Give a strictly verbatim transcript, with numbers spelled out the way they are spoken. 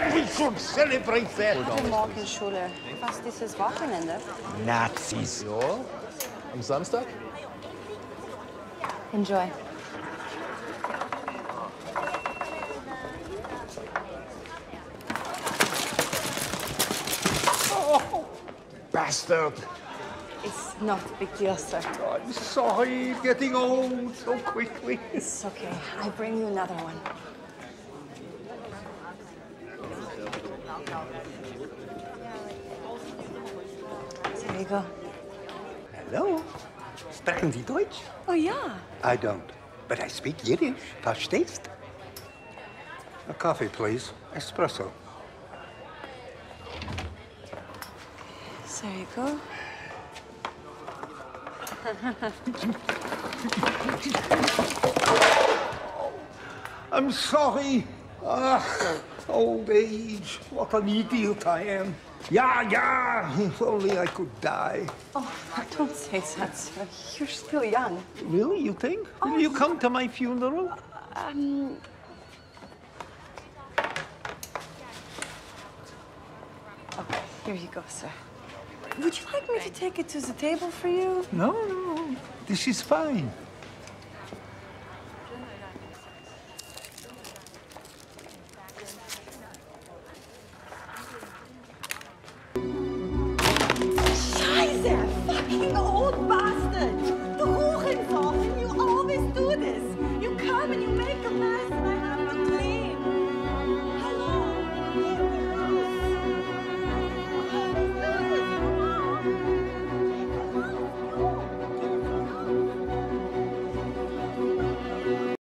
We should celebrate that. Guten Morgen, Schule. Was dieses Wochenende? Nazis. Ja, am Samstag? Enjoy. Oh, bastard. It's not a big deal, sir. I'm sorry, getting old so quickly. It's okay. I bring you another one. There you go. Hello. Sprechen Sie Deutsch? Oh, yeah. I don't, but I speak Yiddish. Verstehst? A coffee, please. Espresso. There you go. I'm sorry. Ah, old age. What an idiot I am. Yeah, yeah. If only I could die. Oh, don't say that, sir. You're still young. Really, you think? Will you come to my funeral? Um... Okay, here you go, sir. Would you like me to take it to the table for you? No, no. This is fine.